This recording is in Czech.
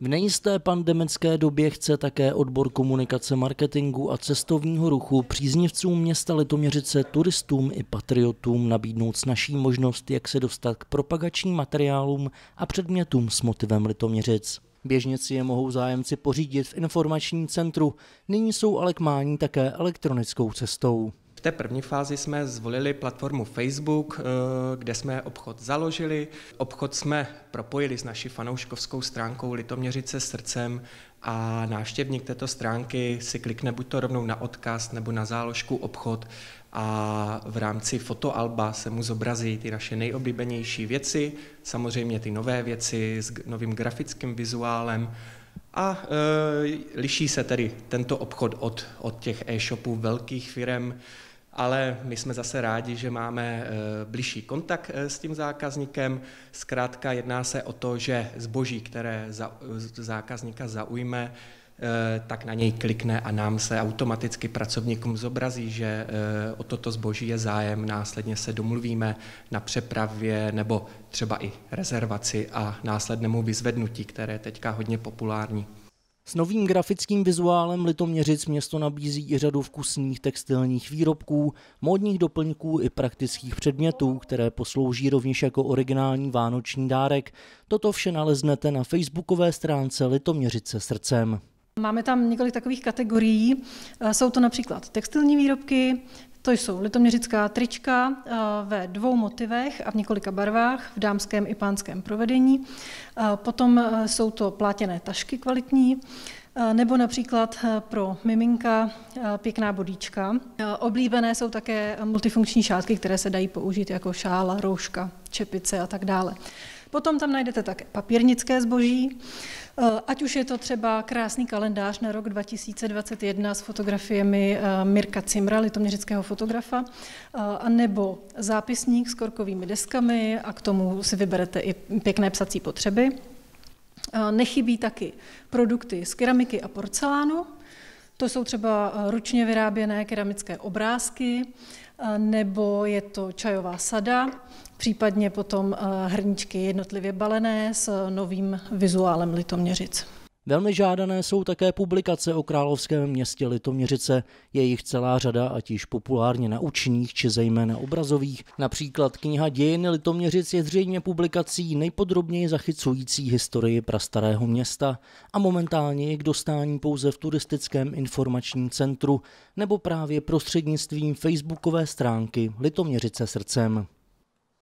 V nejisté pandemické době chce také odbor komunikace, marketingu a cestovního ruchu příznivcům města Litoměřice, turistům i patriotům nabídnout snazší možnost, jak se dostat k propagačním materiálům a předmětům s motivem Litoměřic. Běžně si je mohou zájemci pořídit v informačním centru, nyní jsou ale k mání také elektronickou cestou. V té první fázi jsme zvolili platformu Facebook, kde jsme obchod založili. Obchod jsme propojili s naší fanouškovskou stránkou Litoměřice srdcem a návštěvník této stránky si klikne buď to rovnou na odkaz nebo na záložku obchod a v rámci fotoalba se mu zobrazí ty naše nejoblíbenější věci, samozřejmě ty nové věci s novým grafickým vizuálem. A liší se tedy tento obchod od těch e-shopů velkých firem, ale my jsme zase rádi, že máme bližší kontakt s tím zákazníkem. Zkrátka jedná se o to, že zboží, které zákazníka zaujme, tak na něj klikne a nám se automaticky pracovníkům zobrazí, že o toto zboží je zájem. Následně se domluvíme na přepravě nebo třeba i rezervaci a následnému vyzvednutí, které je teďka hodně populární. S novým grafickým vizuálem Litoměřic město nabízí i řadu vkusných textilních výrobků, módních doplňků i praktických předmětů, které poslouží rovněž jako originální vánoční dárek. Toto vše naleznete na facebookové stránce Litoměřice srdcem. Máme tam několik takových kategorií. Jsou to například textilní výrobky, to jsou litoměřická trička ve 2 motivech a v několika barvách, v dámském i pánském provedení. Potom jsou to plátěné tašky kvalitní, nebo například pro miminka pěkná bodíčka. Oblíbené jsou také multifunkční šátky, které se dají použít jako šála, rouška, čepice a tak dále. Potom tam najdete také papírnické zboží, ať už je to třeba krásný kalendář na rok 2021 s fotografiemi Mirka Cimra, litoměřického fotografa, nebo zápisník s korkovými deskami a k tomu si vyberete i pěkné psací potřeby. Nechybí taky produkty z keramiky a porcelánu, to jsou třeba ručně vyráběné keramické obrázky, nebo je to čajová sada, případně potom hrníčky jednotlivě balené s novým vizuálem Litoměřic. Velmi žádané jsou také publikace o královském městě Litoměřice. Je jich celá řada, ať již populárně naučných, či zejména obrazových. Například kniha Dějiny Litoměřic je zřejmě publikací nejpodrobněji zachycující historii prastarého města a momentálně je k dostání pouze v turistickém informačním centru nebo právě prostřednictvím facebookové stránky Litoměřice srdcem.